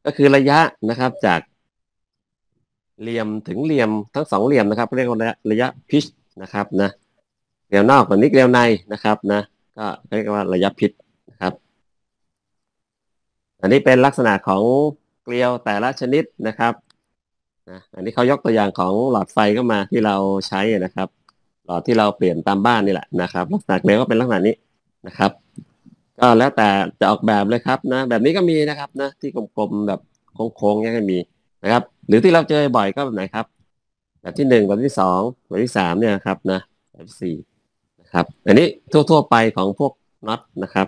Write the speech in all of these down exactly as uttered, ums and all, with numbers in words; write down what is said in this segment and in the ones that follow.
ก็คือระยะนะครับจากเหลี่ยมถึงเหลี่ยมทั้งสองเหลี่ยมนะครับเรียกว่าระยะระยะพิชนะครับนะเกลียวนอกกับนี้เกลียวในนะครับนะก็เรียกว่าระยะพิชนะครับอันนี้เป็นลักษณะของเกลียวแต่ละชนิดนะครับนะอันนี้เขายกตัวอย่างของหลอดไฟก็มาที่เราใช้นะครับหลอดที่เราเปลี่ยนตามบ้านนี่แหละนะครับลักษณะเกลียวก็เป็นลักษณะนี้นะครับก็แล้วแต่จะออกแบบเลยครับนะแบบนี้ก็มีนะครับนะที่กลมๆแบบโค้งๆเนี่ยก็มีนะครับหรือที่เราเจอบ่อยก็แบบไหนครับ แบบที่หนึ่งแบบที่สองแบบที่สามเนี่ยครับนะแบบที่สี่นะครับอันนี้ทั่วๆไปของพวกน็อตนะครับ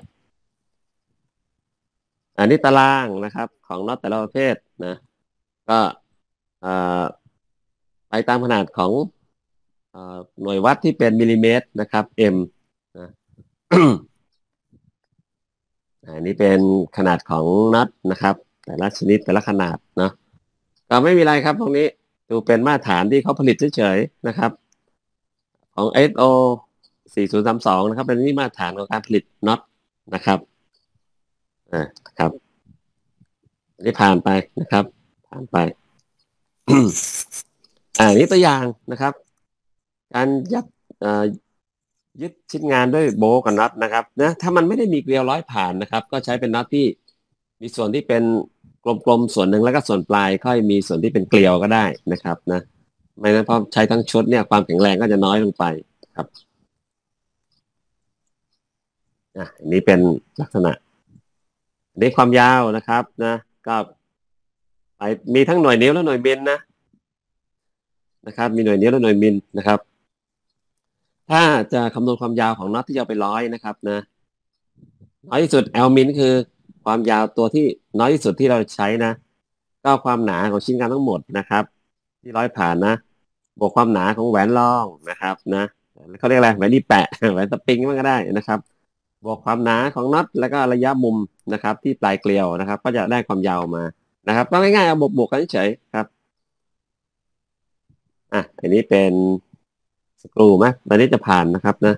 อันนี้ตารางนะครับของน็อตแต่ละประเภทนะก็เอ่อไปตามขนาดของเอ่อหน่วยวัดที่เป็นมิลลิเมตรนะครับ M นะ อันนี้เป็นขนาดของน็อตนะครับแต่ละชนิดแต่ละขนาดเนาะก็ไม่มีอะไรครับตรงนี้ดูเป็นมาตรฐานที่เขาผลิตเฉยๆนะครับ ของ เอส โอ สี่ศูนย์สามสองนะครับเป็นที่มาตรฐานของการผลิตน็อตนะครับอ่าครับอันนี้ผ่านไปนะครับผ่านไปอ่านี้ตัวอย่างนะครับการยัดเอ่อยึดชิ้นงานด้วยโบว์กับน็อตนะครับนะถ้ามันไม่ได้มีเกลียวร้อยผ่านนะครับก็ใช้เป็นน็อตที่มีส่วนที่เป็นกลมๆส่วนหนึ่งแล้วก็ส่วนปลายค่อยมีส่วนที่เป็นเกลียวก็ได้นะครับนะไม่นั้นเพราะใช้ทั้งชุดเนี่ยความแข็งแรงก็จะน้อยลงไปครับอ่ะอันนี้เป็นลักษณะ อันนี้ความยาวนะครับนะก็ไปมีทั้งหน่วยนิ้วและหน่วยมิลนะนะครับมีหน่วยนิ้วและหน่วยมิลนะครับถ้าจะคำนวณความยาวของน็อตที่จะเอาไปร้อยนะครับนะน้อยที่สุด L มิลคือความยาวตัวที่น้อยที่สุดที่เราใช้นะก็ความหนาของชิ้นงานทั้งหมดนะครับที่ร้อยผ่านนะบวกความหนาของแหวนรองนะครับนะเขาเรียกอะไรแหวนนี่แปะแหวนสปริงมันก็ได้นะครับบวกความหนาของน็อตแล้วก็ระยะมุมนะครับที่ปลายเกลียวนะครับก็จะได้ความยาวมานะครับก็ง่ายๆเอาบวกบวกกันเฉยๆครับ อ่ะอันนี้เป็นสกรูไหมตอนนี้จะผ่านนะครับนะ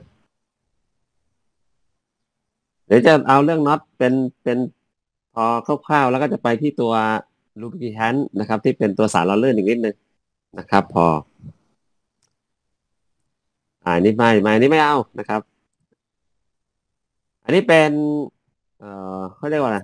เดี๋ยวจะเอาเรื่องน็อตเป็นเป็นพอคร่าวๆแล้วก็จะไปที่ตัวลูบริแคนนะครับที่เป็นตัวสารหล่อลื่นอีกนิดนึงนะครับพออ่าอันนี้ไม่ไม่อันนี้ไม่เอานะครับอันนี้เป็นเอ่อเขาเรียกว่าอะไร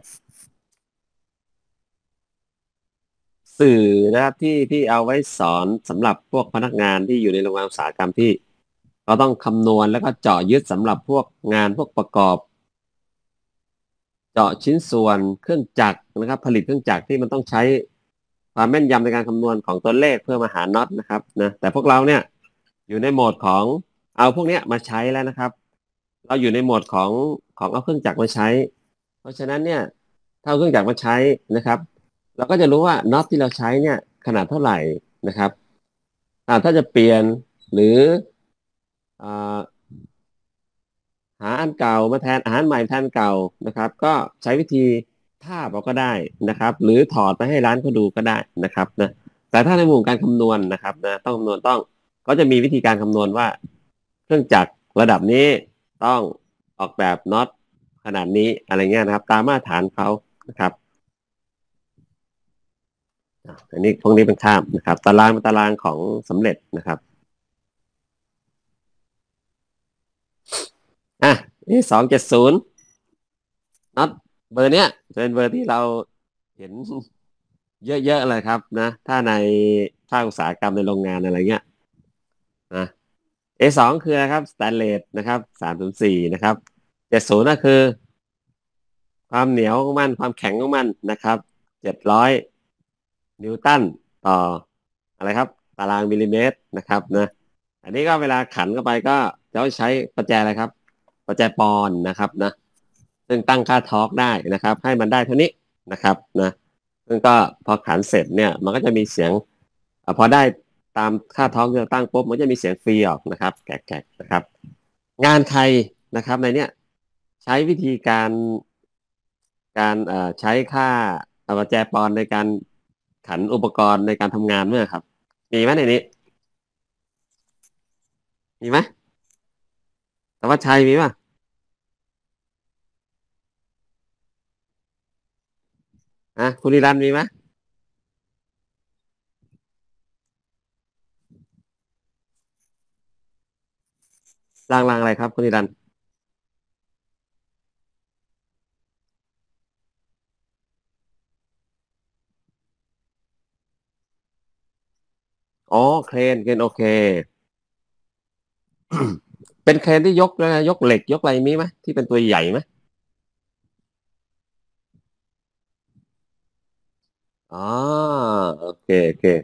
สื่อนะครับที่ที่เอาไว้สอนสำหรับพวกพนักงานที่อยู่ในโรงงานอุตสาหกรรมที่เขาต้องคำนวณแล้วก็เจาะยึดสำหรับพวกงานพวกประกอบ เจาะชิ้นส่วนเครื่องจักรนะครับผลิตเครื่องจักรที่มันต้องใช้ความแม่นยำในการคำนวณของตัวเลขเพื่อมาหาน็อตนะครับนะแต่พวกเราเนี่ยอยู่ในโหมดของเอาพวกเนี้ยมาใช้แล้วนะครับเราอยู่ในโหมดของของเอาเครื่องจักรมาใช้เพราะฉะนั้นเนี่ยถ้าเอาเครื่องจักรมาใช้นะครับเราก็จะรู้ว่าน็อตที่เราใช้เนี่ยขนาดเท่าไหร่นะครับอ่าถ้าจะเปลี่ยนหรืออ่า หาอันเก่ามาแทนอาหารใหม่แทนเก่านะครับก็ใช้วิธีทาบเอาก็ได้นะครับหรือถอดไปให้ร้านเขาดูก็ได้นะครับนะแต่ถ้าในมุมการคำนวณนะครับนะต้องคำนวณต้องก็จะมีวิธีการคำนวณว่าเครื่องจักรระดับนี้ต้องออกแบบน็อตขนาดนี้อะไรเงี้ยนะครับตามมาตรฐานเขานะครับอ่ะอันนี้พวกนี้เป็นข้ามนะครับตารางเป็นตารางของสำเร็จนะครับอ่ะนี่สองเจ็ดศูนย์น็อตเบอร์เนี้ยเป็นเบอร์ที่เราเห็น เยอะๆเลยครับนะถ้าในภาคอุตสาหกรรมในโรงงานอะไรเงี้ยนะ เอ สอง คืออะไรครับสแตนเลสนะครับสามศูนย์สี่นะครับเจ็ดศูนย์ก็คือความเหนียวของมันความแข็งของมันนะครับเจ็ดร้อยนิวตันต่ออะไรครับตารางมิลลิเมตรนะครับนะอันนี้ก็เวลาขันเข้าไปก็จะใช้ประแจอะไรครับประแจปอนด์นะครับนะซึ่งตั้งค่าทอร์กได้นะครับให้มันได้เท่านี้นะครับนะซึ่งก็พอขันเสร็จเนี่ยมันก็จะมีเสียงอพอได้ตามค่าทอร์กที่เราตั้งปุ๊บมันจะมีเสียงฟรีออกนะครับแกะๆนะครับงานใครนะครับในเนี้ยใช้วิธีการการเอ่อใช้ค่าประแจปอนด์ในการขันอุปกรณ์ในการทำงานเมื่อครับมีไหมในนี้มีไหมแต่ว่าชัยมีป่ะอ่ะคุณนิรันดร์มีไหมรางรางอะไรครับคุณนิรันดร์อ๋อเครนเครนโอเคเป็นเครนที่ยกนะยกเหล็กยกอะไรมีไหมที่เป็นตัวใหญ่ไหมอ๋อโอเคโอเค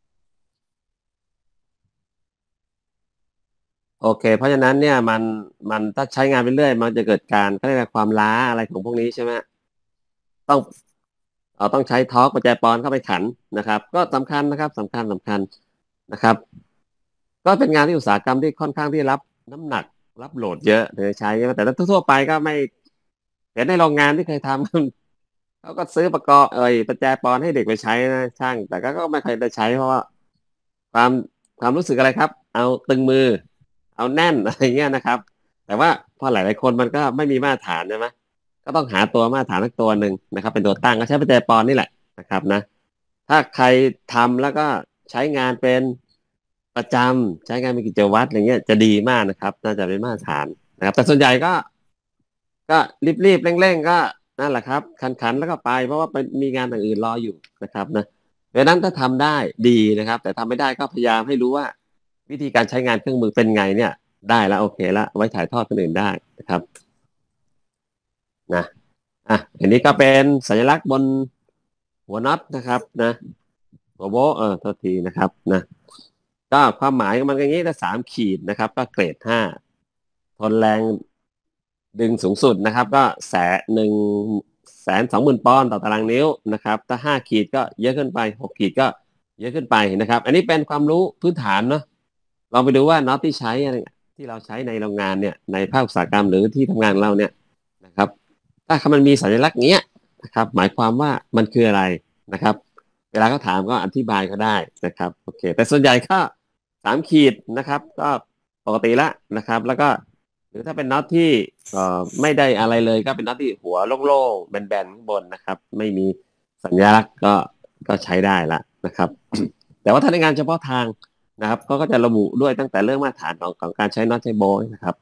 โอเคเพราะฉะนั้นเนี่ยมันมันถ้าใช้งานไปเรื่อยมันจะเกิดการเขาเรียกว่าความล้าอะไรของพวกนี้ใช่ไหมต้องเราต้องใช้ทอร์กประแจปอนเข้าไปขันนะครับก็สำคัญนะครับสำคัญสำคัญนะครับก็เป็นงานที่อุตสาหกรรมที่ค่อนข้างที่รับน้ำหนักรับโหลดเยอะถึงจะใช้ใช่ไหมแต่ถ้าทั่วๆไปก็ไม่เห็นในโรงงานที่เคยทำ เขาก็ซื้อประกอบเอ่ยประแจปอนให้เด็กไปใช้นะช่างแต่ก็ก็ไม่เคยได้ใช้เพราะว่าความความรู้สึกอะไรครับเอาตึงมือเอาแน่นอะไรเงี้ยนะครับแต่ว่าพอหลายๆคนมันก็ไม่มีมาตรฐานใช่ไหมก็ต้องหาตัวมาตรฐานสักตัวหนึ่งนะครับเป็นตัวตั้งก็ใช้ประแจปอนนี่แหละนะครับนะถ้าใครทำแล้วก็ใช้งานเป็นประจำใช้งานเป็นกิจวัตรอะไรเงี้ยจะดีมากนะครับน่าจะเป็นมาตรฐานนะครับแต่ส่วนใหญ่ก็ ก็รีบๆเร่งๆก็นั่นแหละครับขันๆแล้วก็ไปเพราะว่าไปมีงานอย่างอื่นรออยู่นะครับนะดังนั้นถ้าทำได้ดีนะครับแต่ทำไม่ได้ก็พยายามให้รู้ว่าวิธีการใช้งานเครื่องมือเป็นไงเนี่ยได้แล้วโอเคแล้วไว้ถ่ายทอดคนอื่นได้นะครับนะอ่ะอันนี้ก็เป็นสัญลักษณ์บนหัวน็อตนะครับนะหัวโบะเออโทษทีนะครับนะก็ความหมายของมันก็อย่างนี้ถ้าสามขีดนะครับก็เกรดห้าทนแรง ดึงสูงสุดนะครับก็แสนหนึ่งแสนสองหมื่นปอนด์ต่อตารางนิ้วนะครับถ้าห้าขีดก็เยอะขึ้นไปหกขีดก็เยอะขึ้นไปนะครับอันนี้เป็นความรู้พื้นฐานเนาะลองไปดูว่าน็อตที่ใช้อะไรที่เราใช้ในโรงงานเนี่ยในภาคอุตสาหกรรมหรือที่ทำงานของเราเนี่ยนะครับถ้ามันมีสัญลักษณ์เนี้ยนะครับหมายความว่ามันคืออะไรนะครับเวลาเขาถามก็อธิบายเขาได้นะครับโอเคแต่ส่วนใหญ่ก็สามขีดนะครับก็ปกติละนะครับแล้วก็ หรือถ้าเป็นน็อตที่เอ่อไม่ได้อะไรเลยก็เป็นน็อตที่หัวโล่งๆแบนๆข้างบนนะครับไม่มีสัญลักษณ์ก็ก็ใช้ได้ละนะครับแต่ว่าถ้าในงานเฉพาะทางนะครับเขาก็จะระบุด้วยตั้งแต่เรื่องมาตรฐานของของการใช้น็อตใช้โบว์นะครับ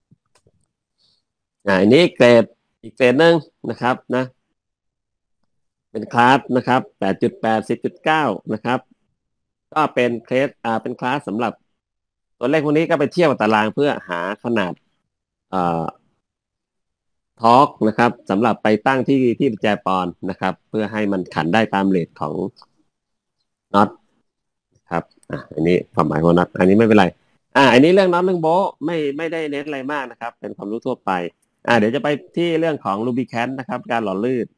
อ่าอันนี้เกรดอีกเกรดหนึ่งนะครับนะเป็นคลาสนะครับแปดจุดแปด สิบจุดเก้านะครับก็เป็นเคสอ่าเป็นคลาสสำหรับตัวเลขพวกนี้ก็ไปเทียบกับตารางเพื่อหาขนาดเอ่อ ทอร์กนะครับสำหรับไปตั้งที่ที่แจปอนนะครับเพื่อให้มันขันได้ตามเรทของน็อตครับอ่ะอันนี้ความหมายของน็อตอันนี้ไม่เป็นไรอ่าอันนี้เรื่องน็อตเรื่องโบะไม่ไม่ได้เน้นอะไรมากนะครับเป็นความรู้ทั่วไปอ่าเดี๋ยวจะไปที่เรื่องของลูบิแคนนะครับการหล่อลื่น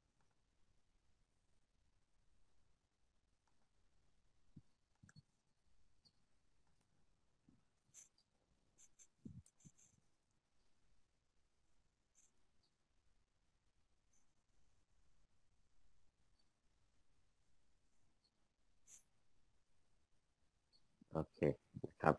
โอเคนะครับ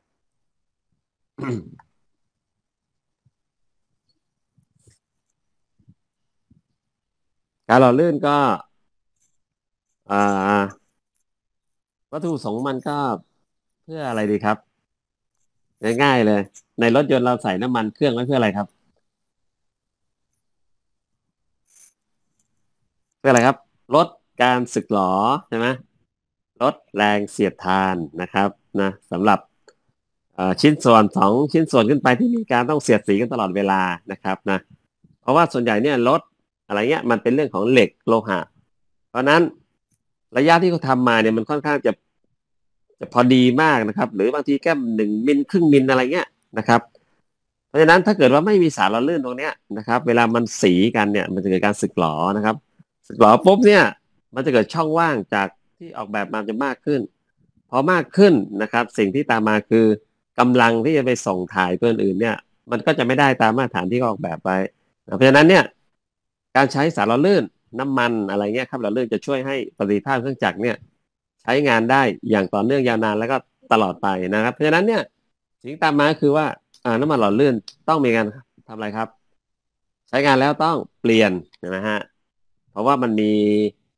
การหล่อลื่นก็อ่าวัตถุประสงค์มันก็เพื่ออะไรดีครับง่ายๆเลยในรถยนต์เราใส่น้ำมันเครื่องไว้เพื่ออะไรครับเพื่ออะไรครับลดการสึกหรอใช่ไหม ลดแรงเสียดทานนะครับนะสำหรับเอ่อชิ้นส่วนสองชิ้นส่วนขึ้นไปที่มีการต้องเสียดสีกันตลอดเวลานะครับนะเพราะว่าส่วนใหญ่เนี่ยรถอะไรเงี้ยมันเป็นเรื่องของเหล็กโลหะเพราะนั้นระยะที่เขาทำมาเนี่ยมันค่อนข้างจะจะพอดีมากนะครับหรือบางทีแค่หนึ่งมิลครึ่งมิลอะไรเงี้ยนะครับเพราะฉะนั้นถ้าเกิดว่าไม่มีสารหล่อลื่นตรงเนี้ยนะครับเวลามันสีกันเนี่ยมันจะเกิดการสึกหรอนะครับสึกหรอปุ๊บเนี่ยมันจะเกิดช่องว่างจากที่ออกแบบมาจะมากขึ้น พอมากขึ้นนะครับสิ่งที่ตามมาคือกำลังที่จะไปส่งถ่ายตัวอื่นเนี่ยมันก็จะไม่ได้ตามมาตรฐานที่เขาออกแบบไว้นะเพราะฉะนั้นเนี่ยการใช้สารหล่อลื่นน้ำมันอะไรเงี้ยครับหล่อลื่นจะช่วยให้ประสิทธิภาพเครื่องจักรเนี่ยใช้งานได้อย่างต่อเนื่องยาวนานแล้วก็ตลอดไปนะครับเพราะฉะนั้นเนี่ยสิ่งที่ตามมาคือว่าอ่าน้ำมันหล่อลื่นต้องมีการทำอะไรครับใช้งานแล้วต้องเปลี่ยนนะฮะเพราะว่ามันมี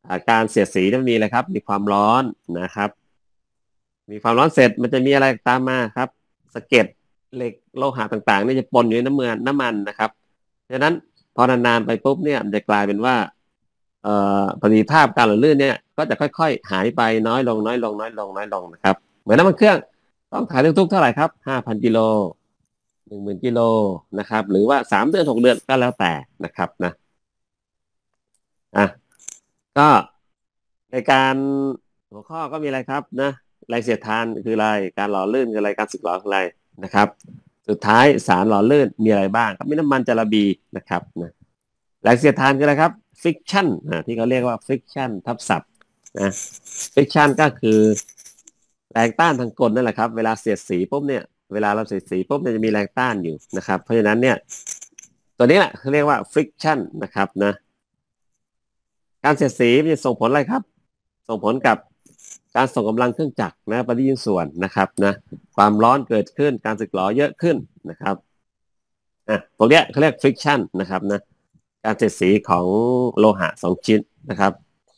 การเสียดสีจะมีอะไรครับมีความร้อนนะครับมีความร้อนเสร็จมันจะมีอะไรตามมาครับสะเก็ดเหล็กโลหะต่างๆนี่จะปนอยู่ในน้ำมันน้ำมันนะครับดังนั้นพอนานๆไปปุ๊บเนี่ยมันจะกลายเป็นว่าเอ่อประสิทธิภาพการหล่อลื่นเนี่ยก็จะค่อยๆหายไปน้อยลงน้อยลงน้อยลงน้อยลงนะครับเหมือนน้ำมันเครื่องต้องถ่ายทุกๆเท่าไหร่ครับห้าพันกิโลหนึ่งหมื่นกิโลนะครับหรือว่าสามเดือนหกเดือนก็แล้วแต่นะครับนะอ่ะก็ในการหัวข้อก็มีอะไรครับนะแรงเสียดทานคืออะไรการหล่อลื่นคืออะไรการสึกหรอคืออะไรนะครับสุดท้ายสารหล่อลื่นมีอะไรบ้างครับมีน้ำมันจาระบีนะครับนะแรงเสียดทานคืออะไรครับ friction นะที่เขาเรียกว่า friction ทับศัพท์นะ friction ก็คือแรงต้านทางกลนั่นแหละครับเวลาเสียดสีปุ๊บเนี่ยเวลาเราเสียดสีปุ๊บเนี่ยจะมีแรงต้านอยู่นะครับเพราะฉะนั้นเนี่ยตัวนี้แหละเขาเรียกว่า friction นะครับนะการเสียดสีมันจะส่งผลอะไรครับส่งผลกับการส่งกำลังเครื่องจักรนะปฏิยินส่วนนะครับนะความร้อนเกิดขึ้นการสึกหรอเยอะขึ้นนะครับอ่ะตรงเนี้ยเขาเรียก friction นะครับนะการเสียดสีของโลหะสองชิ้นนะครับ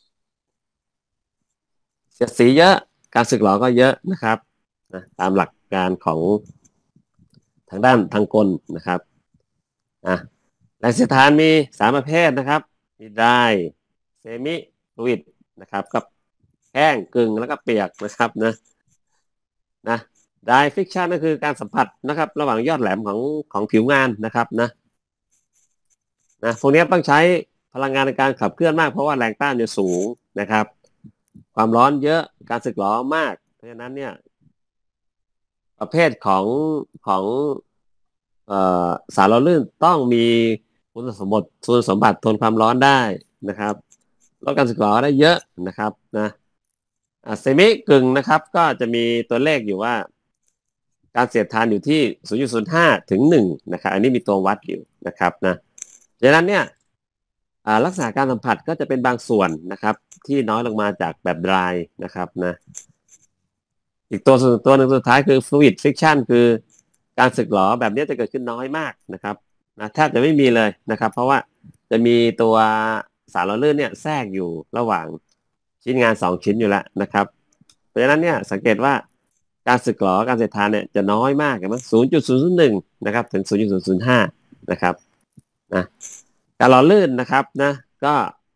เสียดสีเยอะการสึกหรอก็เยอะนะครับนะตามหลักการของทางด้านทางกลนะครับอ่ะแรงเสียดทานมีสามประเภทนะครับมีไดเซมิฟลูอิดนะครับกับแห้งกึ่งแล้วก็เปียกนะครับนะนะไดฟิกชันก็คือการสัมผัสนะครับระหว่างยอดแหลมของของผิวงานนะครับนะนะพวกนี้ต้องใช้พลังงานในการขับเคลื่อนมากเพราะว่าแรงต้านจะสูงนะครับความร้อนเยอะการสึกหรอมากเพราะฉะนั้นเนี่ยประเภทของของเอ่อสารหล่อลื่นต้องมีคุณสมบัติคุณสมบัติทนความร้อนได้นะครับลดการสึกหรอได้เยอะนะครับนะเซมิกึ่งนะครับก็จะมีตัวเลขอยู่ว่าการเสียดทานอยู่ที่ ศูนย์จุดศูนย์ห้า ถึงหนึ่งนะครับอันนี้มีตัววัดอยู่นะครับนะดังนั้นเนี่ยลักษณะการสัมผัสก็จะเป็นบางส่วนนะครับที่น้อยลงมาจากแบบ dry นะครับนะอีกตัวตัวหนึ่งสุดท้ายคือ fluid friction คือการสึกหรอแบบนี้จะเกิดขึ้นน้อยมากนะครับนะแทบจะไม่มีเลยนะครับเพราะว่าจะมีตัวสารหล่อลื่นเนี่ยแทรกอยู่ระหว่างชิ้นงานสองชิ้นอยู่แล้วนะครับเพราะฉะนั้นเนี่ยสังเกตว่าการสึกหรอการเสียดทานเนี่ยจะน้อยมากเห็นไหมศูนย์จุดศูนย์หนึ่งนะครับถึงศูนย์จุดศูนย์ศูนย์ห้านะครับนะการหล่อลื่นนะครับนะก็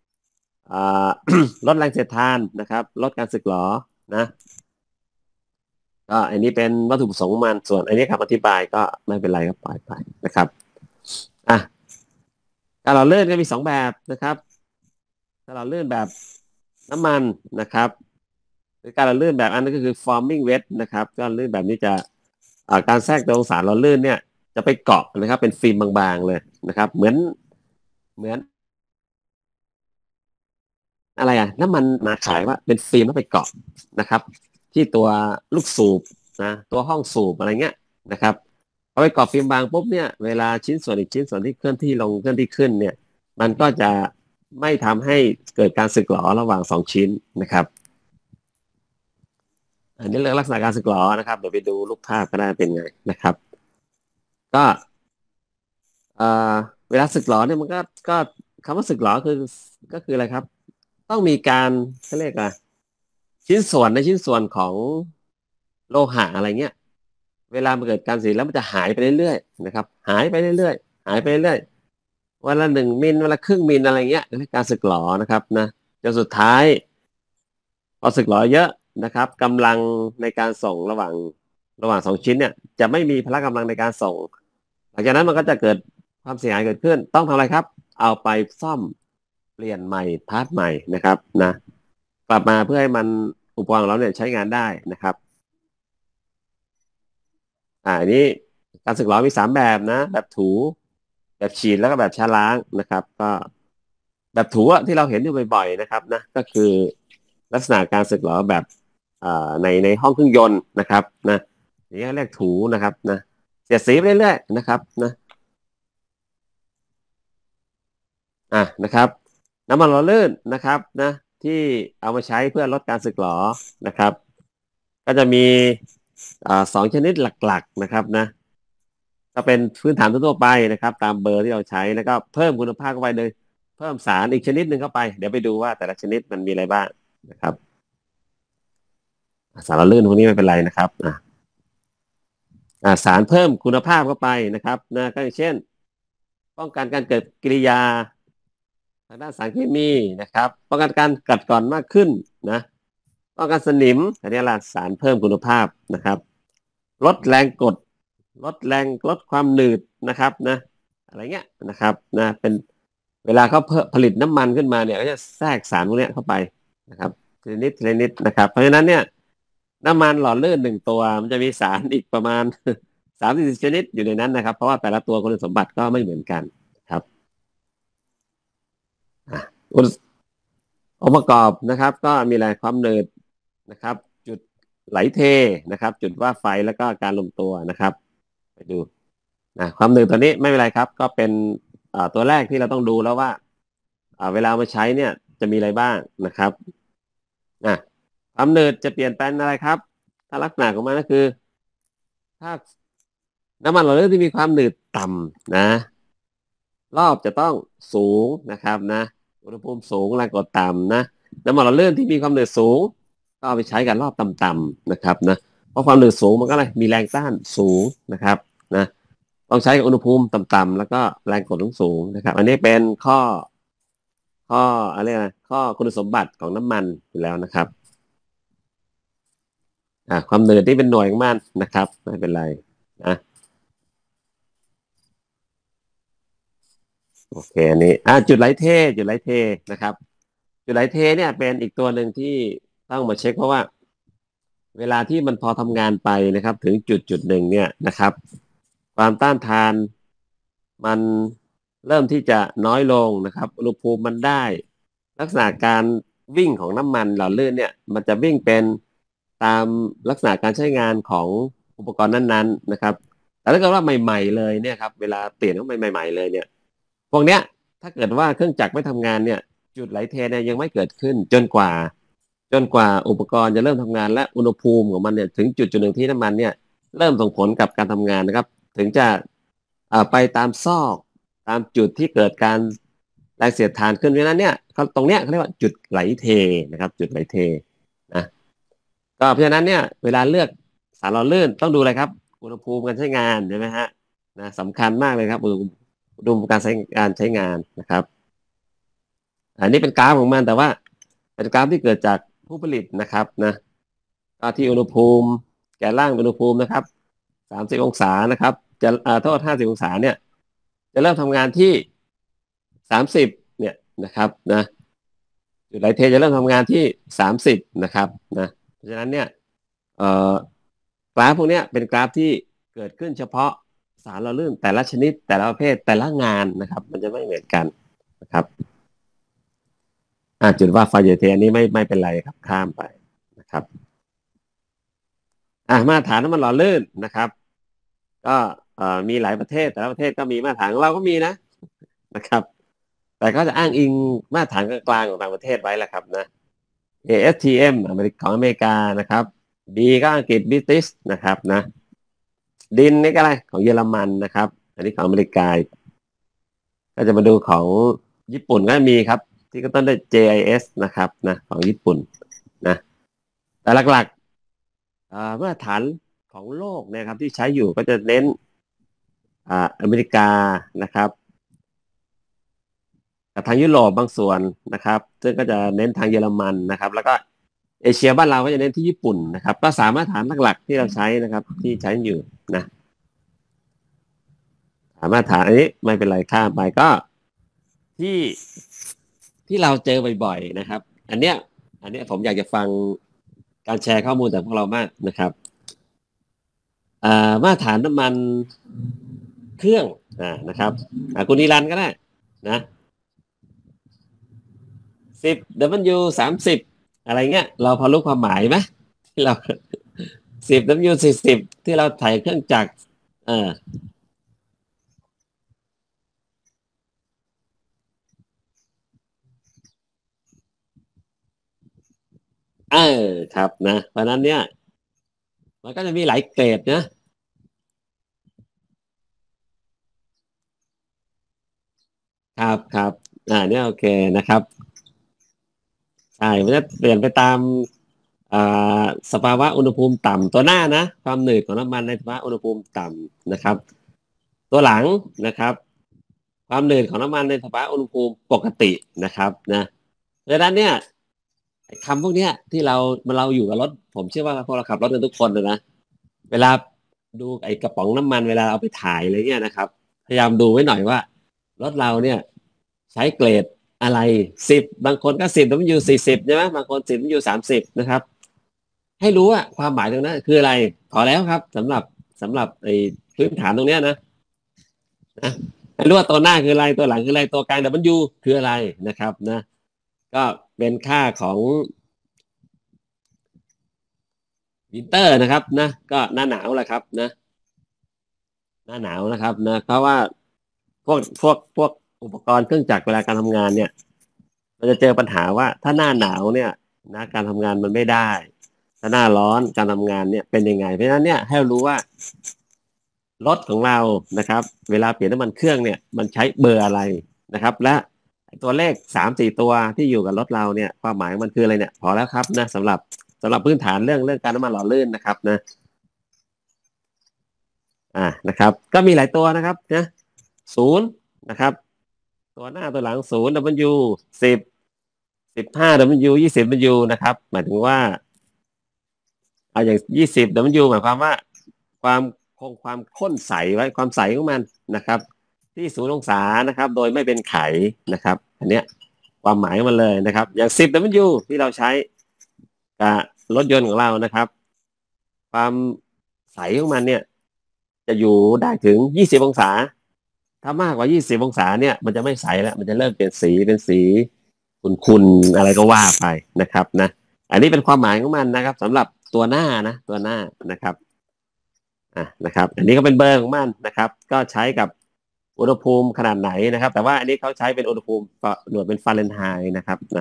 ลดแรงเสียดทานนะครับลดการสึกหรอนะก็อันนี้เป็นวัตถุประสงค์มันส่วนอันนี้คำอธิบายก็ไม่เป็นไรก็ปล่อยไปนะครับอ่ะการหล่อลื่นก็มีสองแบบนะครับการหล่อลื่นแบบน้ำมันนะครับหรือการหล่อลื่นแบบอันนั้นก็คือ forming wet นะครับการหล่อลื่นแบบนี้จะการแทรกตัวของสารหล่อลื่นเนี่ยจะไปเกาะนะครับเป็นฟิล์มบางๆเลยนะครับเหมือนเหมือนอะไรอ่ะน้ำมันมาขายว่าเป็นฟิล์มแล้วไปเกาะนะครับที่ตัวลูกสูบนะตัวห้องสูบอะไรเงี้ยนะครับพอไปเกาะฟิล์มบางปุ๊บเนี่ยเวลาชิ้นส่วนอีกชิ้นส่วนที่เคลื่อนที่ลงเคลื่อนที่ขึ้นเนี่ยมันก็จะไม่ทำให้เกิดการสึกหรอระหว่างสองชิ้นนะครับอันนี้เรื่องลักษณะการสึกหรอนะครับเดี๋ยวไปดูรูปภาพก็ได้เป็นไงนะครับก็เอ่อเวลาสึกหรอเนี่ยมันก็ก็คำว่าสึกหรอคือก็คืออะไรครับต้องมีการเขาเรียกอะไรชิ้นส่วนในชิ้นส่วนของโลหะอะไรเงี้ยเวลามันเกิดการเสียแล้วมันจะหายไปเรื่อยๆนะครับหายไปเรื่อยๆหายไปเรื่อยๆวันละหนึ่งมิลวันละครึ่งมิลอะไรเงี้ยเรียกการสึกหรอนะครับนะจนสุดท้ายพอสึกหรอเยอะนะครับกำลังในการส่งระหว่างระหว่างสองชิ้นเนี่ยจะไม่มีพละกำลังในการส่งหลังจากนั้นมันก็จะเกิดความเสียหายเกิดขึ้นต้องทำอะไรครับเอาไปซ่อมเปลี่ยนใหม่พาร์ทใหม่นะครับนะกลับมาเพื่อให้มันอุปกรณ์ของเราเนี่ยใช้งานได้นะครับอ่าอันนี้การสึกหรอมีสามแบบนะแบบถูแบบฉีดแล้วก็แบบชาล้างนะครับก็แบบถูอะที่เราเห็นอยู่บ่อยๆนะครับนะก็คือลักษณะการสึกหรอแบบอ่าในในห้องเครื่องยนต์นะครับนะอย่างนี้เรียกถูนะครับนะเสียดสีไปเรื่อยๆนะครับนะอ่ะนะครับน้ำมันหล่อลื่นนะครับนะที่เอามาใช้เพื่อลดการสึกหรอนะครับก็จะมีอ่าสองชนิดหลักๆนะครับนะก็เป็นพื้นฐานทั่วๆไปนะครับตามเบอร์ที่เราใช้แล้วก็เพิ่มคุณภาพเข้าไปโดยเพิ่มสารอีกชนิดหนึ่งเข้าไปเดี๋ยวไปดูว่าแต่ละชนิดมันมีอะไรบ้างนะครับสารลื่นพวกนี้ไม่เป็นไรนะครับอ่าอ่าสารเพิ่มคุณภาพเข้าไปนะครับนะก็อย่างเช่นป้องกันการเกิดกิริยาทางด้านสารเคมีนะครับป้องกันการกัดกร่อนมากขึ้นนะป้องกันสนิมอันนี้ละสารเพิ่มคุณภาพนะครับลดแรงกดลดแรงลดความหนืดนะครับนะอะไรเงี้ยนะครับนะเป็นเวลาเขาผลิตน้ำมันขึ้นมาเนี่ยก็จะแทรกสารพวกนี้เข้าไปนะครับทีละนิดทีละนิดนะครับเพราะฉะนั้นเนี่ยน้ำมันหล่อลื่นหนึ่งตัวมันจะมีสารอีกประมาณสามสิบชนิดอยู่ในนั้นนะครับเพราะว่าแต่ละตัวคุณสมบัติก็ไม่เหมือนกันครับอ่ะองค์ประกอบนะครับก็มีอะไรความหนืดนะครับจุดไหลเทนะครับจุดว่าไฟแล้วก็การลงตัวนะครับไปดูนะความหนืดตัวนี้ไม่เป็นไรครับก็เป็นอ่าตัวแรกที่เราต้องดูแล้วว่าอ่าเวลามาใช้เนี่ยจะมีอะไรบ้างนะครับนะความหนืดจะเปลี่ยนแปลงอะไรครับถ้าลักษณะของมันก็คือถ้าน้ำมันหล่อลื่นที่มีความหนืดต่ำนะรอบจะต้องสูงนะครับนะอุณหภูมิสูงแรงกดต่ำนะน้ำมันหล่อลื่นที่มีความหนืดสูงก็เอาไปใช้กันรอบต่ำๆนะครับนะเพราะความหนืดสูงมันก็อะไรมีแรงต้านสูงนะครับนะต้องใช้กับอุณหภูมิต่ำๆแล้วก็แรงกดสูงๆนะครับอันนี้เป็นข้อข้ออะไรนะข้อคุณสมบัติของน้ำมันอยู่แล้วนะครับอ่าความหนืดที่เป็นหน่วยของมันนะครับไม่เป็นไรนะ โอเคอันนี้อ่าจุดไลท์เทจุดไลท์เทนะครับจุดไลท์เทเนี่ยเป็นอีกตัวหนึ่งที่ต้องมาเช็คเพราะว่าเวลาที่มันพอทำงานไปนะครับถึงจุดจุดหนึ่งเนี่ยนะครับความต้านทานมันเริ่มที่จะน้อยลงนะครับอุณหภูมิมันได้ลักษณะการวิ่งของน้ำมันหล่อลื่นเนี่ยมันจะวิ่งเป็นตามลักษณะการใช้งานของอุปกรณ์นั้นๆนะครับแต่ถ้าเกิดว่าใหม่ๆเลยเนี่ยครับเวลาเปลี่ยนเข้าไปใหม่ๆเลยเนี่ย พวกเนี้ยถ้าเกิดว่าเครื่องจักรไม่ทำงานเนี่ยจุดไหลเทเนี่ยยังไม่เกิดขึ้นจนกว่าจนกว่าอุปกรณ์จะเริ่มทำงานและอุณหภูมิของมันเนี่ยถึงจุดจุดหนึ่งที่น้ำมันเนี่ยเริ่มส่งผลกับการทำงานนะครับถึงจะอ่าไปตามซอกตามจุดที่เกิดการแรงเสียดทานขึ้นเพราะฉะนั้นเนี่ยเขาตรงเนี้ยเขาเรียกว่าจุดไหลเทนะครับจุดไหลเทนะก็เพราะฉะนั้นเนี่ยเวลาเลือกสารหล่อลื่นต้องดูอะไรครับอุณหภูมิการใช้งานใช่ไหมฮะนะสำคัญมากเลยครับอุณหภูมิ ดูการใช้การใช้งานนะครับอันนี้เป็นกราฟของมันแต่ว่าเป็นกราฟที่เกิดจากผู้ผลิตนะครับนะก็ที่อุณหภูมิแก่ล่างอุณหภูมินะครับสามสิบองศานะครับจะอ่าโทษห้าสิบองศาเนี่ยจะเริ่มทำงานที่สามสิบเนี่ยนะครับนะจุดไหลเทจะเริ่มทำงานที่สามสิบนะครับนะเพราะฉะนั้นเนี่ยเอ่อกราฟพวกเนี้ยเป็นกราฟที่เกิดขึ้นเฉพาะสารหล่อลื่นแต่ละชนิดแต่ละประเภทแต่ละงานนะครับมันจะไม่เหมือนกันนะครับอ่าจุดว่าไฟเยเทอันนี้ไม่ไม่เป็นไรครับข้ามไปนะครับอ่ามาตรฐานน้ำมันหล่อลื่นนะครับก็เอ่อมีหลายประเทศแต่ละประเทศก็มีมาตรฐานของเราก็มีนะนะครับแต่ก็จะอ้างอิงมาตรฐานกลางๆของต่างประเทศไว้แหละครับนะ เอ เอส ที เอ็ม อเมริกของอเมริกานะครับ B ก็อังกฤษ British นะครับนะดินนี่ก็อะไรของเยอรมันนะครับอันนี้ของอเมริกาก็จะมาดูของญี่ปุ่นก็มีครับที่ก็ต้นด้วย เจ ไอ เอส นะครับนะของญี่ปุ่นนะแต่หลักๆเอ่อมาตรฐานของโลกเนี่ยครับที่ใช้อยู่ก็จะเน้นอ่าอเมริกานะครับกับทางยุโรปบางส่วนนะครับซึ่งก็จะเน้นทางเยอรมันนะครับแล้วก็เอเชียบ้านเราก็จะเน้นที่ญี่ปุ่นนะครับก็สามมาตรฐานหลักๆที่เราใช้นะครับที่ใช้อยู่นะสามมาตรฐานอันนี้ไม่เป็นไรข้ามไปก็ที่ที่เราเจอบ่อยๆนะครับอันเนี้ยอันเนี้ยผมอยากจะฟังการแชร์ข้อมูลจากพวกเรามากนะครับอ่ามาตรฐานน้ำมันเครื่องอ่านะครับอ่าคุณนิรันดร์ก็ได้นะสิบ ดับเบิลยู สามสิบอะไรเงี้ยเราพอรู้ความหมายไหมที่เราสิบ ดับเบิลยู สี่สิบที่เราถ่ายเครื่องจักรเออเออครับนะเพราะนั้นเนี่ยมันก็จะมีหลายเกรดนะครับครับอ่าเนี่ยโอเคนะครับใช่มันจะเปลี่ยนไปตามอ่าสภาวะอุณหภูมิต่ำตัวหน้านะความหนืดของน้ำมันในสภาวะอุณหภูมิต่ำนะครับตัวหลังนะครับความหนืดของน้ำมันในสภาวะอุณหภูมิปกตินะครับนะเพราะฉะนั้นเนี่ยไอ้คำพวกเนี้ยที่เราเราอยู่กับรถผมเชื่อว่าพวกเราขับรถกันทุกคนเลยนะเวลาดูไอ้กระป๋องน้ำมันเวลาเอาไปถ่ายอะไรเงี้ยนะครับพยายามดูไว้หน่อยว่ารถเราเนี่ยใช้เกรดอะไรสิบบางคนก็สิบแต่มันอยู่สี่สิบใช่ไหมบางคนสิบมันอยู่สามสิบนะครับให้รู้ว่าความหมายตรงนั้นคืออะไรพอแล้วครับสำหรับสำหรับไอ้พื้นฐานตรงเนี้ยนะนะให้รู้ว่าตัวหน้าคืออะไรตัวหลังคืออะไรตัวกลาง ดับเบิลยู คืออะไรนะครับนะก็เป็นค่าของวินเตอร์นะครับนะก็หน้าหนาวแหละครับนะหน้าหนาวนะครับนะเพราะว่าพวกพวกพวกอุปกรณ์เครื่องจักรเวลาการทำงานเนี่ยเราจะเจอปัญหาว่าถ้าหน้าหนาวเนี่ยนะการทำงานมันไม่ได้ถ้าหน้าร้อนการทำงานเนี่ยเป็นยังไงเพราะฉะนั้นเนี่ยให้รู้ว่ารถของเรานะครับเวลาเปลี่ยนน้ำมันเครื่องเนี่ยมันใช้เบอร์อะไรนะครับและตัวเลขสามสี่ตัวที่อยู่กับรถเราเนี่ยความหมายมันคืออะไรเนี่ยพอแล้วครับนะสำหรับสำหรับพื้นฐานเรื่องเรื่องการน้ำมันหล่อลื่นนะครับนะ อ่านะครับก็มีหลายตัวนะครับนะศูนย์นะครับตัวหน้าตัวหลังศูนย์ ดับเบิลยู สิบสิบห้า ดับเบิลยู ยี่สิบ ดับเบิลยูนะครับหมายถึงว่าเอาอย่างยี่สิบ ดับเบิลยู หมายความว่าความคงความข้นใสไว้ความใสของมันนะครับที่ศูนย์องศานะครับโดยไม่เป็นไขนะครับอันเนี้ยความหมายของมันเลยนะครับอย่างสิบ ดับเบิลยู ที่เราใช้กับรถยนต์ของเรานะครับความใสของมันเนี่ยจะอยู่ได้ถึงยี่สิบองศา ถ้ามากกว่ายี่สิบองศาเนี่ยมันจะไม่ใสแล้วมันจะเริ่มเปลี่ยนสีเป็นสีขุ่นๆอะไรก็ว่าไปนะครับนะอันนี้เป็นความหมายของมันนะครับสำหรับตัวหน้านะตัวหน้านะครับอ่ะนะครับอันนี้ก็เป็นเบอร์ของมันนะครับก็ใช้กับอุณหภูมิขนาดไหนนะครับแต่ว่าอันนี้เขาใช้เป็นอุณหภูมิหน่วยเป็นฟาเรนไฮต์นะครับนะ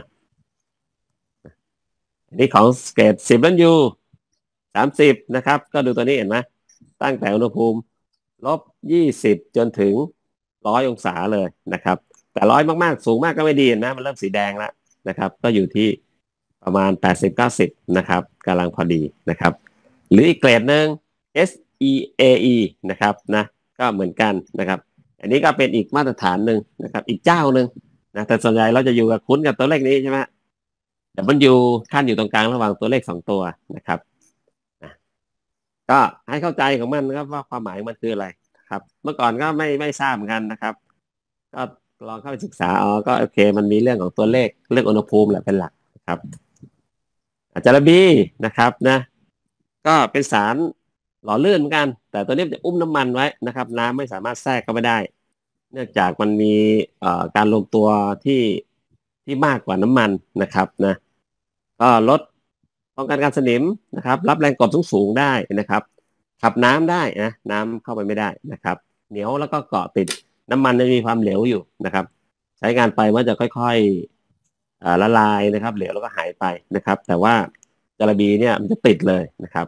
อันนี้ของเกรดสิบนันยูสามสิบนะครับก็ดูตัวนี้เห็นไหมตั้งแต่อุณหภูมิลบยี่สิบจนถึงร้อยองศาเลยนะครับแต่ร้อยมากๆสูงมากก็ไม่ดีนะมันเริ่มสีแดงแล้วนะครับก็อยู่ที่ประมาณแปดสิบเก้าสิบนะครับกำลังพอดีนะครับหรืออีกเกรดหนึ่ง เอส อี เอ อี นะครับนะก็เหมือนกันนะครับอันนี้ก็เป็นอีกมาตรฐานหนึ่งนะครับอีกเจ้าหนึ่งนะแต่ส่วนใหญ่เราจะอยู่กับคุ้นกับตัวเลขนี้ใช่ไหมแต่มันอยู่ขั้นอยู่ตรงกลางระหว่างตัวเลขสองตัวนะครับนะก็ให้เข้าใจของมันนะครับว่าความหมายมันคืออะไรครับเมื่อก่อนก็ไม่ไม่ทราบเหมือนกันนะครับก็ลองเข้าไปศึกษาอ๋อก็โอเคมันมีเรื่องของตัวเลขเรื่องอุณหภูมิแหละเป็นหลักนะครับอาจารย์บีนะครับนะก็เป็นสารหล่อลื่นเหมือนกันแต่ตัวนี้มันจะอุ้มน้ำมันไว้นะครับน้ำไม่สามารถแทรกเข้าไปได้เนื่องจากมันมีเอ่อการรวมตัวที่ที่มากกว่าน้ำมันนะครับนะ ก็ลดป้องกันการสนิมนะครับรับแรงกดสูงๆได้นะครับขับน้ำได้นะน้ำเข้าไปไม่ได้นะครับเหนียวแล้วก็เกาะติดน้ำมันจะมีความเหลวอยู่นะครับใช้งานไปมันจะค่อยๆอ่าละลายนะครับเหลวแล้วก็หายไปนะครับแต่ว่าจาระบีเนี่ยมันจะติดเลยนะครับ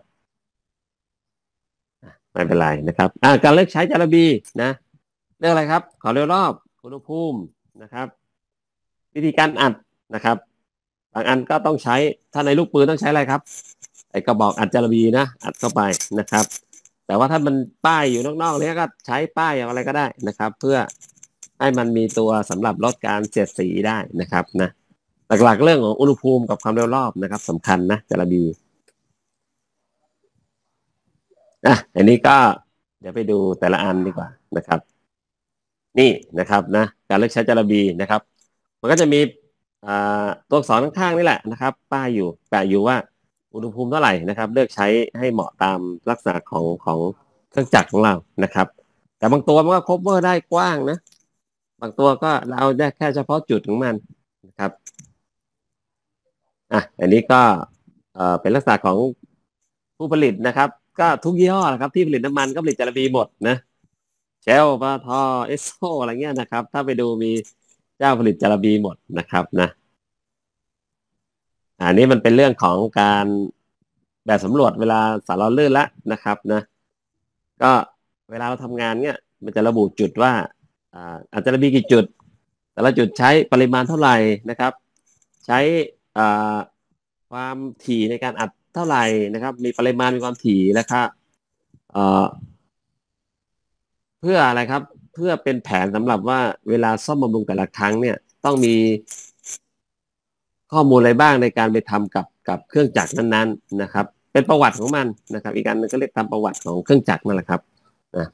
ไม่เป็นไรนะครับอ่าการเลือกใช้จาระบีนะเรื่องอะไรครับขอเร็วรอบอุณหภูมินะครับวิธีการอัดนะครับบางอันก็ต้องใช้ถ้าในลูกปืนต้องใช้อะไรครับ ไอ้กระบอกอัดจารบีนะอัดเข้าไปนะครับแต่ว่าถ้ามันป้ายอยู่นอกๆเนี้ยก็ใช้ป้ายอะไรก็ได้นะครับเพื่อให้มันมีตัวสำหรับลดการเสียดสีได้นะครับนะหลักๆเรื่องของอุณหภูมิกับความเร็วรอบนะครับสำคัญนะจารบีอ่ะอันนี้ก็เดี๋ยวไปดูแต่ละอันดีกว่านะครับนี่นะครับนะการเลือกใช้จารบีนะครับมันก็จะมีอ่าตัวอักษรข้างๆนี่แหละนะครับป้ายอยู่แปะอยู่ว่าอุณหภูมิเท่าไหร่นะครับเลือกใช้ให้เหมาะตามลักษณะของของเครื่องจักรของเรานะครับแต่บางตัวมันก็ cover ได้กว้างนะบางตัวก็เราเอาได้แค่เฉพาะจุดของมันนะครับอ่ะอันนี้ก็เอ่อเป็นลักษณะของผู้ผลิตนะครับก็ทุกยี่ห้อนะครับที่ผลิตน้ำมันก็ผลิตจาระบีหมดนะเชลปตทเอสโซอะไรเงี้ยนะครับถ้าไปดูมีเจ้าผลิตจาระบีหมดนะครับนะอันนี้มันเป็นเรื่องของการแบบสำรวจเวลาสารเราลื่นแล้วนะครับนะก็เวลาเราทำงานเนี่ยมันจะระบุจุดว่าอ่าอาจจะมีกี่จุดแต่ละจุดใช้ปริมาณเท่าไหร่นะครับใช้ความถี่ในการอัดเท่าไหร่นะครับมีปริมาณมีความถี่แล้วครับเพื่ออะไรครับเพื่อเป็นแผนสำหรับว่าเวลาซ่อมบำรุงแต่ละครั้งเนี่ยต้องมีข้อมูลอะไรบ้างในการไปทำกับกับเครื่องจักรนั้นๆนะครับเป็นประวัติของมันนะครับอีกการนึงก็เรียกตามประวัติของเครื่องจักรนั่นแหละครับนะ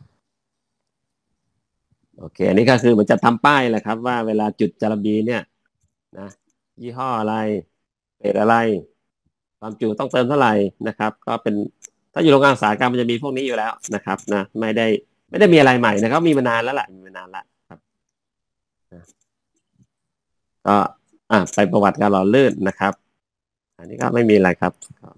โอเคอันนี้ก็คือมันจะทำป้ายแหละครับว่าเวลาจุดจาระบีเนี่ยนะยี่ห้ออะไรเป็นอะไรความจุต้องเติมเท่าไหร่นะครับก็เป็นถ้าอยู่โรงงานอุตสาหกรรมมันจะมีพวกนี้อยู่แล้วนะครับนะไม่ได้ไม่ได้มีอะไรใหม่นะครับมีมานานแล้วแหละมีมานานแล้วครับก็อ่ะไปประวัติการหล่อลื่นนะครับ อันนี้ก็ไม่มีอะไรครับ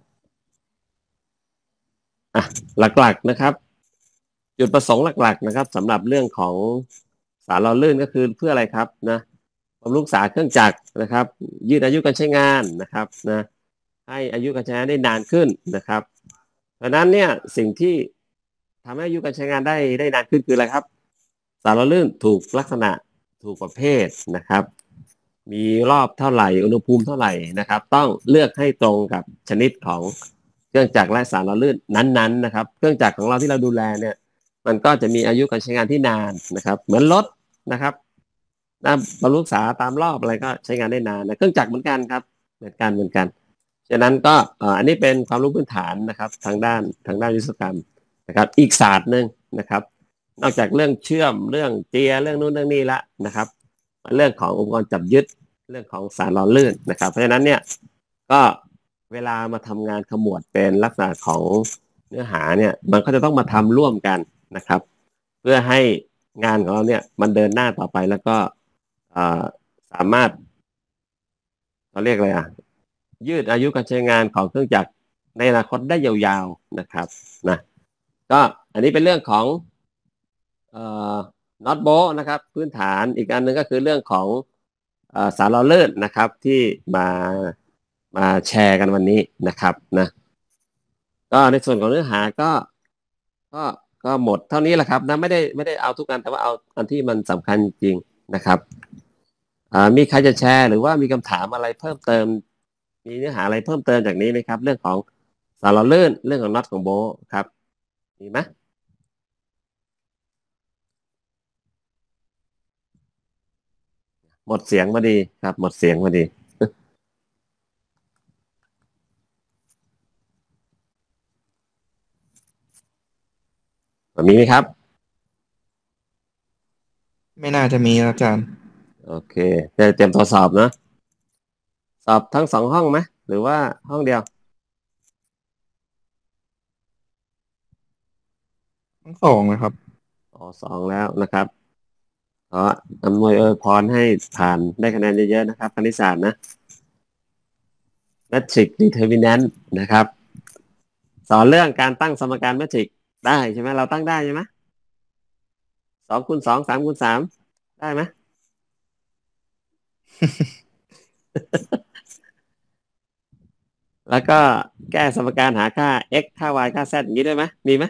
อ่ะหลักๆนะครับจุดประสงค์หลักๆนะครับสำหรับเรื่องของสารหล่อลื่นก็คือเพื่ออะไรครับนะบำรุงรักษาเครื่องจักรนะครับยืดอายุการใช้งานนะครับนะให้อายุการใช้งานได้นานขึ้นนะครับเพราะนั้นเนี่ยสิ่งที่ทำให้อายุการใช้งานได้ได้นานขึ้นคืออะไรครับสารหล่อลื่นถูกลักษณะถูกประเภทนะครับมีรอบเท่าไหร่อุณหภูมิเท่าไหร่นะครับต้องเลือกให้ตรงกับชนิดของเครื่องจักรและสารหล่อลื่นนั้นๆนะครับเครื่องจักรของเราที่เราดูแลเนี่ยมันก็จะมีอายุการใช้งานที่นานนะครับเหมือนรถนะครับนะบำรุงรักษาตามรอบอะไรก็ใช้งานได้นานนะเครื่องจักรเหมือนกันครับเหมือนกันเหมือนกันฉะนั้นก็อันนี้เป็นความรู้พื้นฐานนะครับทางด้านทางด้านวิศวกรรมนะครับอีกศาสตร์หนึ่งนะครับนอกจากเรื่องเชื่อมเรื่องเจียเรื่องนู้นเรื่องนี้ละนะครับเรื่องของอุปกรณ์จับยึดเรื่องของสารหล่อลื่นนะครับเพราะฉะนั้นเนี่ยก็เวลามาทำงานขมวดเป็นลักษณะของเนื้อหาเนี่ยมันก็จะต้องมาทำร่วมกันนะครับเพื่อให้งานของเราเนี่ยมันเดินหน้าต่อไปแล้วก็สามารถเขาเรียกอะไรอ่ะยืดอายุการใช้งานของเครื่องจักรในอนาคตได้ยาวๆนะครับนะก็อันนี้เป็นเรื่องของเอ่อน็อตโบนะครับพื้นฐานอีกอันหนึ่งก็คือเรื่องของสารหล่อลื่นนะครับที่มามาแชร์กันวันนี้นะครับนะก็ในส่วนของเนื้อหาก็ก็ก็หมดเท่านี้แหละครับนะไม่ได้ไม่ได้เอาทุกอันแต่ว่าเอาอันที่มันสำคัญจริงนะครับมีใครจะแชร์หรือว่ามีคำถามอะไรเพิ่มเติมมีเนื้อหาอะไรเพิ่มเติมจากนี้ไหมครับเรื่องของสารหล่อลื่นเรื่องของน็อตของโบครับมีไหมหมดเสียงพอดีครับหมดเสียงพอดีมีไหมครับไม่น่าจะมีอาจารย์โอเคจะเตรียมทดสอบนะสอบทั้งสองห้องไหมหรือว่าห้องเดียวทั้งสองนะครับอ๋อสองแล้วนะครับขออำนวยอวยพรให้ผ่านได้คะแนนเยอะๆนะครับคณิตศาสตร์นะ Matrix Determinant นะครับสอนเรื่องการตั้งสมการแมทริกได้ใช่ไหมเราตั้งได้ใช่ไหมสองคูณสองสามคูณสามได้ไหม แล้วก็แก้สมการหาค่า x ค่า y ค่า z อย่างนี้ได้ไหมมีไหม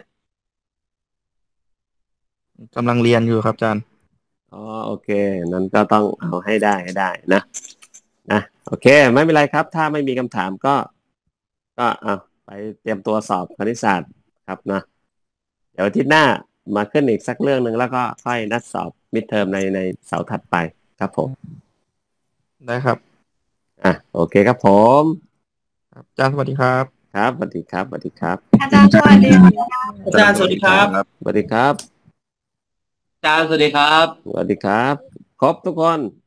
กำลังเรียนอยู่ครับอาจารย์อ๋อโอเคนั้นก็ต้องเอาให้ได้ให้ได้นะนะโอเคไม่เป็นไรครับถ้าไม่มีคำถามก็ก็เอาไปเตรียมตัวสอบคณิตศาสตร์ครับนะเดี๋ยวอาทิตย์หน้ามาขึ้นอีกสักเรื่องหนึ่งแล้วก็ค่อยนัดสอบมิดเทอมในในเสาร์ถัดไปครับผมได้ครับอ่ะโอเคครับผมอาจารย์สวัสดีครับครับสวัสดีครับสวัสดีครับอาจารย์สวัสดีอาจารย์สวัสดีครับสวัสดีครับอาจารย์สวัสดีครับสวัสดีครับครบทุกคน